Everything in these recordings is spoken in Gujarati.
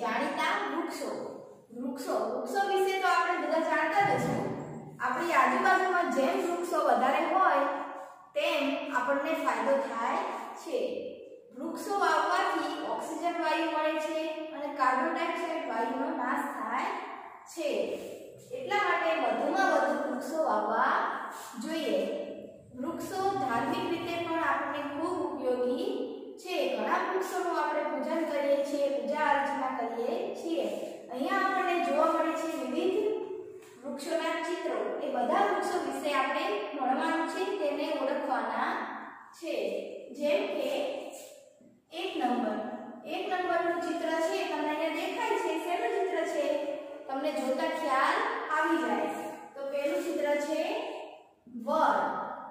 જાણીતા વૃક્ષો વૃક્ષો વિશે તો આપણે બધા જાણતા જ છો। આપણી આજુબાજુમાં જેમ વૃક્ષો વધારે હોય તેમ આપણને ફાયદો થાય છે। વૃક્ષો વાવવાથી ઓક્સિજન વાયુ મળે છે અને કાર્બન ડાયોક્સાઇડ વાયુનો નાશ થાય છે। એટલા માટે વધુમાં વધુ વૃક્ષો વાવવા જોઈએ। વૃક્ષો ધાર્મિક રીતે પણ આપણને ખૂબ ઉપયોગી છે। ઘણા વૃક્ષોનું આપણે પૂજન કરીએ છીએ, પૂજા અર્ચના કરીએ છીએ। અહીંયા આપણને જોવા મળે છે વિવિધ વૃક્ષોના ચિત્રો। એ બધા વૃક્ષો વિશે આપણે ભણવાનું છે, તેને ઓળખવાના છે। જેમ કે 1 નંબરનું ચિત્ર છે, તમને અહીંયા દેખાય છે। શેનું ચિત્ર છે? તમને જોતા ખ્યાલ આવી જાય। તો પહેલું ચિત્ર છે વડ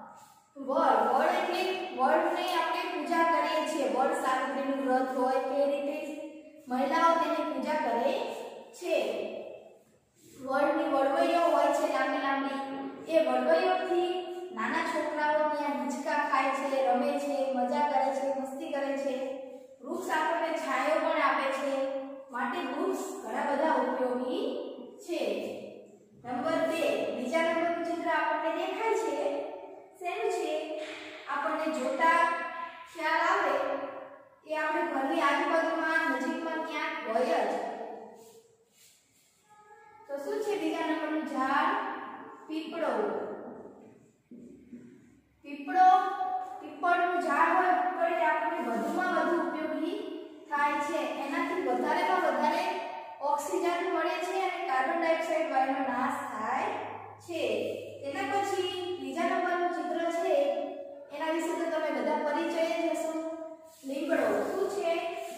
એટલે વડને આપણે પૂજા કરીએ છીએ। વડ સાવિત્રીનું વ્રત હોય તે રીતે મહિલાઓ તેની પૂજા કરે છે। વડની વડવઈઓ હોય છે લાંબી એ વડવઈઓથી નાના છોકરાઓ ત્યાં હિંચકા ખાય છે, રમે છે, મજા કરે છે, મસ્તી કરે છે। વૃક્ષ આપણને છાંયો પણ આપે છે, માટે વૃક્ષ ઘણા બધા ઉપયોગી છે। નંબર 2 બીજા નંબરનું ચિત્ર આપણને દેખાય છે। શેનું છે? આપણને જોતા ખ્યાલ આવે એ આપણે ઘરની આજુબાજુમાં નજીકમાં ક્યાંક હોય જ। તો શું છે બીજા નંબરનું ઝાડ? પીપળનું ઝાડ હોય પીપળ એ આપણને વધુમાં વધુ ઉપયોગી થાય છે। એનાથી વધારેમાં વધારે ઓક્સિજન મળે છે અને કાર્બન ડાયોક્સાઇડ વાયુનો નાશ થાય છે। તેના પછી બીજા નંબરનું ચિત્ર છે, એના વિશે તો તમે બધા પરિચય જ હશો। લીમડો શું છે?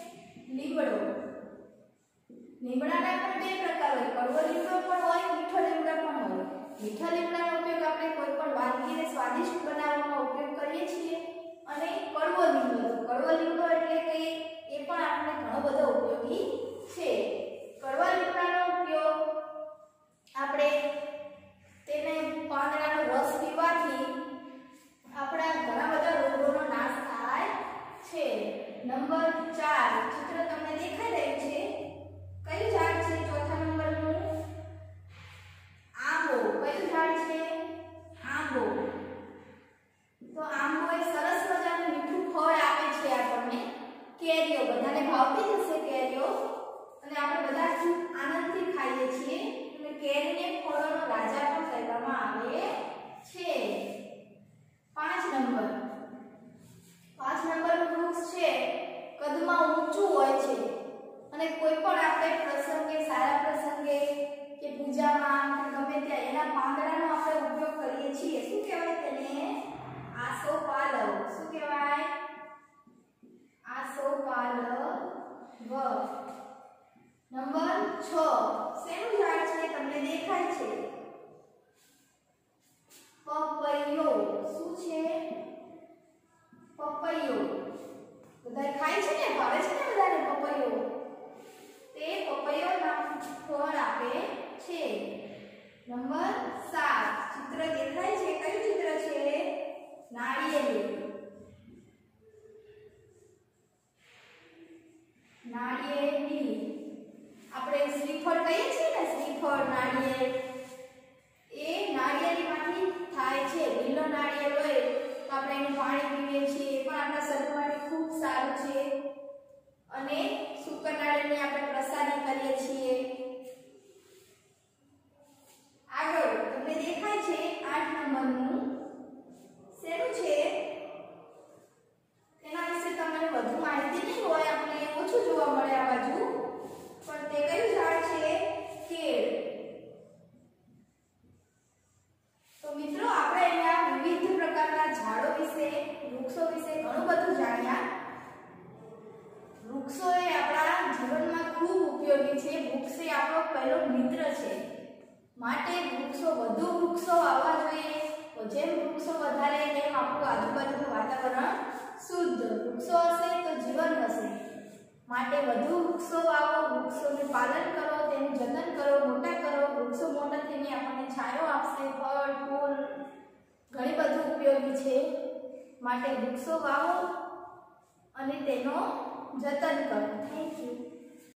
લીમડાના પણ 2 પ્રકાર હોય, કડવો લીમડો પણ હોય, મીઠો લીમડો પણ હોય। મીઠા લીમડાનો ઉપયોગ આપણે કોઈ પણ વાનગીને સ્વાદિષ્ટ બનાવવામાં ઉપયોગ કરીએ છીએ અને કડવો લીમડો એટલે કે એ પણ આપણને ઘણો બધો ઉપયોગી છે। કડવા લીમડાનો ઉપયોગ આપણે તેને પાંદડાનો રસ પીવાથી આપણા ઘણા બધા રોગોનો નાશ થાય છે। નંબર 4 ચિત્ર તમને દેખાઈ રહ્યું છે। કયું ઝાડ છે ચોથા નંબરનું? આંબો। કયું ઝાડ છે? આંબો। તો આંબો એ સરસ મજાનું મીઠું ફળ આપે છે આપણને। કેરીઓ બધાને ભાવતી જ હશે કેરીઓ, અને આપણે બધા ખૂબ આનંદથી ખાઈએ છીએ અને કેરીને ફળોનો રાજા પણ કહેવામાં આવે છે। 5 નંબરનું વૃક્ષ છે, કદમાં ઊંચું હોય છે અને કોઈ પણ આપણે પ્રસંગે, સારા પ્રસંગે કે પૂજામાં કે ગમે ત્યાં એના પાંદડાનો આપણે ઉપયોગ કરીએ છીએ। શું કહેવાય તેને? આસોપાલવ। શું કહેવાય? આસોપાલવ। નંબર 6 શેનું ઝાડ છે? તમને દેખાય છે પપૈયો। શું છે? પપૈયો। બધા ખાય છે ને, ભાવે છે ને બધાને પપૈયો? તે પપૈયોના ફળ આપે છે। નંબર 7 ચિત્ર દેખાય છે, કયું ચિત્ર છે? નાળિયેરી। આપણે શ્રીફળ કહીએ છીએ ને, શ્રીફળ નાળિયેર, એ નાળિયેરીમાંથી થાય છે। લીલો નાળિયેર હોય તો આપણે એનું પાણી પીએ છીએ, એ પણ આપણા શરીર માટે ખૂબ સારું છે। અને સૂકા નાળિયેરની આપણે પ્રસાદી કરીએ છીએ। આગળ તમને દેખાય છે 8 નંબરનું શેનું છે? તેના વિશે તમને વધુ માહિતી નહીં હોય, આપણે ઓછું જોવા મળે આ બાજુ, પણ તે કયું ઝાડ છે? કેળ। તો મિત્રો આપણે અહીંયા વિવિધ પ્રકારના ઝાડો વિશે, વૃક્ષો વિશે ઘણું બધું જાણ્યા। વૃક્ષો એ આપણા જીવનમાં ખૂબ ઉપયોગી છે। વૃક્ષ એ આપણો પહેલો મિત્ર છે, માટે વધુ વૃક્ષો વાવવા જોઈએ। જેમ વૃક્ષો વધારે તેમ આપણું આજુબાજુનું વાતાવરણ શુદ્ધ। વૃક્ષો હશે તો જીવન હશે, માટે વધુ વૃક્ષો વાવો, વૃક્ષોનું પાલન કરો, તેનું જતન કરો, મોટા કરો। વૃક્ષો મોટા થઈને આપણને છાંયો આપશે, ફળ ફૂલ ઘણી બધું ઉપયોગી છે। માટે વૃક્ષો વાવો અને તેનો જતન કરો। Thank you.